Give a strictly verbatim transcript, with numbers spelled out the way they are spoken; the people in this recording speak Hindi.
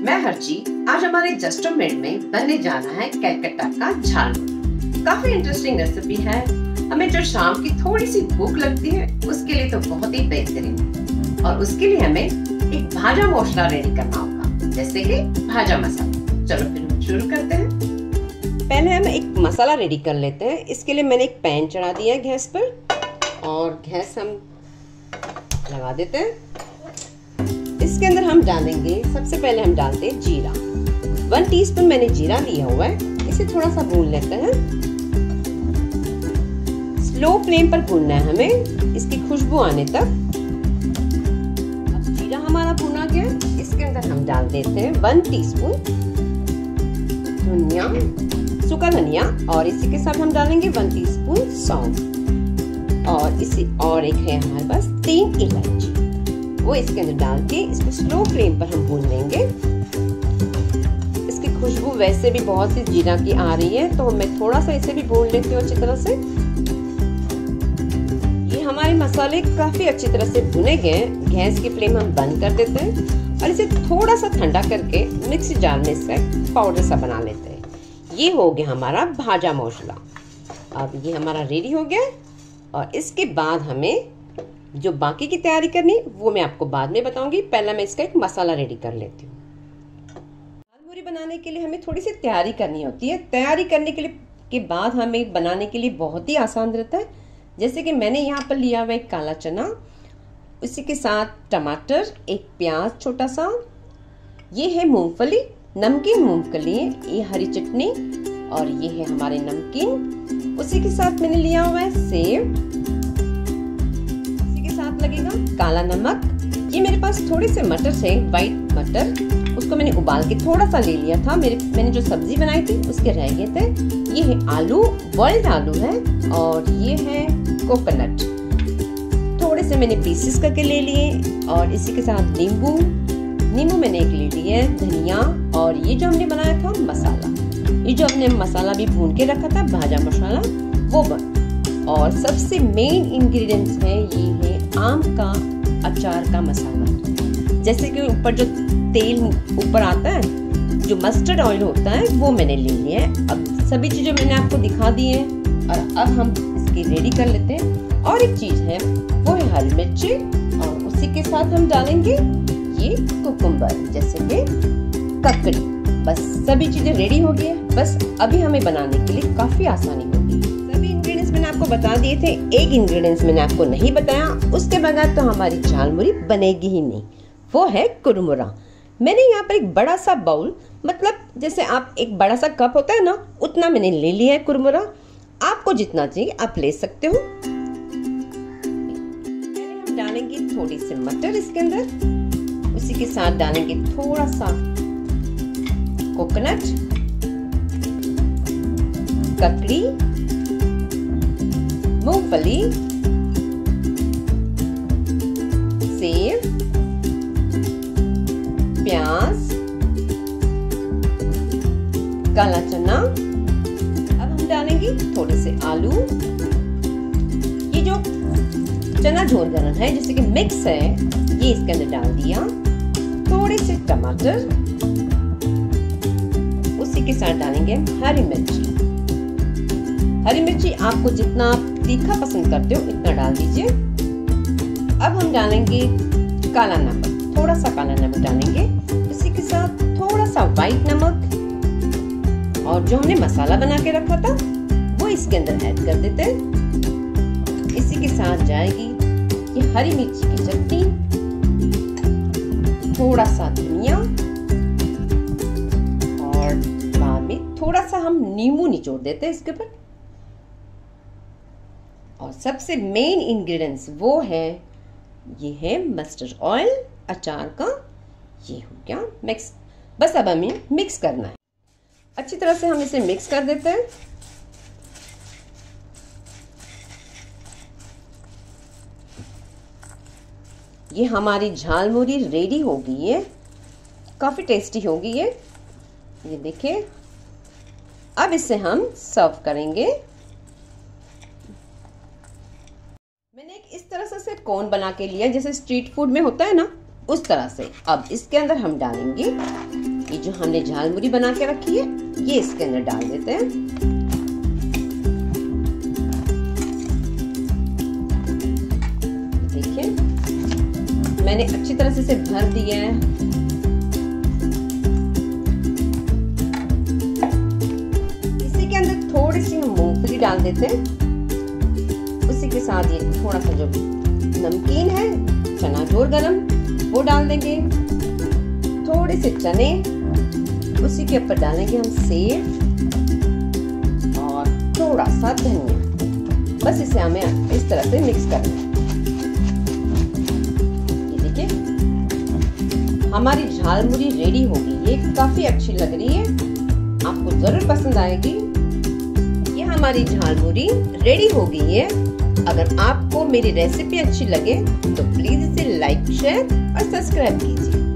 मैं हर्ची। आज हमारे जस्टोमेट में बनने जाना है कलकत्ता का झालमुरी। काफी इंटरेस्टिंग रेसिपी है। हमें जो शाम की थोड़ी सी भूख लगती है उसके लिए तो बहुत ही बेहतरीन। और उसके लिए हमें एक भाजा मसाला रेडी करना होगा, जैसे कि भाजा मसाला। चलो फिर शुरू करते हैं। पहले हम एक मसाला रेडी कर लेते हैं। इसके लिए मैंने एक पैन चढ़ा दिया है गैस पर और गैस हम लगा देते हैं। इसके अंदर हम डालेंगे, सबसे पहले हम डालते हैं जीरा। वन टीस्पून मैंने जीरा लिया हुआ है। इसे थोड़ा सा भून लेते हैं। स्लो फ्लेम पर भूनना है हमें, इसकी खुशबू आने तक। अब जीरा हमारा भुना गया। इसके अंदर हम डाल देते हैं वन टीस्पून धनिया, सूखा धनिया, और इसी के साथ हम डालेंगे वन टीस्पून सौंफ, और इसी और एक है हमारे पास तीन इलायची। वो इसके अंदर डाल के इसको स्लो फ्लेम पर हम भून लेंगे। इसकी खुशबू वैसे भी बहुत सी जीरा की आ रही है, तो मैं थोड़ा सा इसे भी भून लेती हूँ अच्छी तरह से। ये हमारे मसाले काफी अच्छी तरह से भुने गए। गैस की फ्लेम हम बंद कर देते हैं और इसे थोड़ा सा ठंडा करके मिक्सी जार में इसका पाउडर सा बना लेते हैं। ये हो गया हमारा भाजा मसाला। अब ये हमारा रेडी हो गया। और इसके बाद हमें जो बाकी की तैयारी करनी वो मैं आपको बाद में बताऊंगी। पहले मैं इसका एक मसाला रेडी कर लेती हूँ। झालमुरी बनाने के लिए हमें थोड़ी सी तैयारी करनी होती है। तैयारी करने के लिए के बाद हमें बनाने के लिए बहुत ही आसान रहता है। जैसे कि मैंने यहाँ पर लिया हुआ एक काला चना, उसी के साथ टमाटर, एक प्याज छोटा सा, ये है मूंगफली, नमकीन मूंगफली, ये हरी चटनी, और ये है हमारे नमकीन। उसी के साथ मैंने लिया हुआ है सेव, उसी के साथ लगेगा काला नमक। ये मेरे पास थोड़े से मटर थे, व्हाइट मटर, उसको मैंने उबाल के थोड़ा सा ले लिया था। मेरे मैंने जो सब्जी बनाई थी उसके रह गए थे। ये है आलू, बॉइल्ड आलू है, और ये है कोकोनट, थोड़े से मैंने पीसेस करके ले लिए। और इसी के साथ नींबू नींबू मैंने एक ले लिया है, धनिया, और ये जो हमने बनाया था मसाला, ये जो हमने मसाला भी भून के रखा था भाजा मसाला, वो बन। और सबसे मेन इंग्रेडिएंट्स है, ये है आम का अचार का मसाला। जैसे कि ऊपर जो तेल ऊपर आता है, जो मस्टर्ड ऑयल होता है, वो मैंने ले लिया है। अब सभी चीजें मैंने आपको दिखा दी है और अब हम इसकी रेडी कर लेते हैं। और एक चीज है, वो है हरी मिर्ची, और उसी के साथ हम डालेंगे ये कुकुम्बर, जैसे कि ककड़ी। बस सभी चीजें रेडी हो गई है। बस अभी हमें बनाने के लिए काफी आसानी होगी। सभी इंग्रेडिएंट्स मैंने आपको बता दिए थे, एक इंग्रेडिएंट्स मैंने आपको नहीं बताया, उसके बगैर तो हमारी झालमुरी बनेगी ही नहीं। वो है कुरमुरा। मैंने यहाँ पर एक बड़ा सा बाउल, मतलब जैसे आप एक बड़ा सा कप होता है ना, उतना मैंने ले लिया है कुरमुरा। आपको जितना चाहिए आप ले सकते हो। पहले हम डालेंगे थोड़ी सी मटर इसके अंदर, उसी के साथ डालेंगे थोड़ा सा कोकोनट, ककड़ी, मूंगफली, सेव, प्याज, काला चना। अब हम डालेंगे थोड़े से आलू। ये जो चना झोल गरम है, जैसे कि मिक्स है, ये इसके अंदर डाल दिया। थोड़े से टमाटर, उसी के साथ डालेंगे हरी मिर्ची। हरी मिर्ची आपको जितना तीखा पसंद करते हो इतना डाल दीजिए। अब हम डालेंगे काला नमक, थोड़ा सा काला नमक डालेंगे। इसी के साथ थोड़ा सा व्हाइट नमक, और जो हमने मसाला बना के रखा था वो इसके अंदर ऐड कर देते हैं। इसी के साथ जाएगी ये हरी मिर्ची की चटनी, थोड़ा सा धनिया, और बाद में थोड़ा सा हम नींबू निचोड़ देते हैं इसके ऊपर। और सबसे मेन इंग्रेडिएंट्स वो है, ये है मस्टर्ड ऑयल अचार का। ये हो गया मिक्स। बस अब हमें मिक्स करना है। अच्छी तरह से हम इसे मिक्स कर देते हैं। ये हमारी झालमुरी रेडी हो गई है। काफी टेस्टी होगी ये ये देखिए। अब इसे हम सर्व करेंगे। मैंने एक इस तरह से कोन बना के लिया, जैसे स्ट्रीट फूड में होता है ना, उस तरह से। अब इसके अंदर हम डालेंगे ये जो हमने झालमुरी बना के रखी है ये इसके अंदर डाल देते हैं। देखिए मैंने अच्छी तरह से इसे भर दिया है। इसी के अंदर थोड़ी सी हम मूंगफली डाल देते हैं। उसी के साथ ये थोड़ा सा जो नमकीन है चना जोर गरम वो डाल देंगे, थोड़े से चने, उसी के ऊपर डालेंगे हम सेव और थोड़ा सा धनिया। बस इसे हमें इस तरह से मिक्स करना है। ये देखिए हमारी झालमुरी रेडी होगी। ये काफी अच्छी लग रही है, आपको जरूर पसंद आएगी। ये हमारी झालमुरी रेडी हो गई है। अगर आपको मेरी रेसिपी अच्छी लगे तो प्लीज इसे लाइक, शेयर और सब्सक्राइब कीजिए।